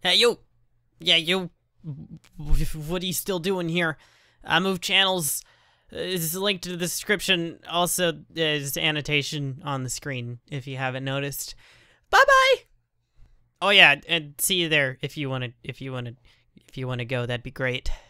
Hey, you! Yeah, you! What are you still doing here? Move channels is linked to the description. Also, there's annotation on the screen if you haven't noticed. Bye-bye! Oh yeah, and see you there if you wanna go, that'd be great.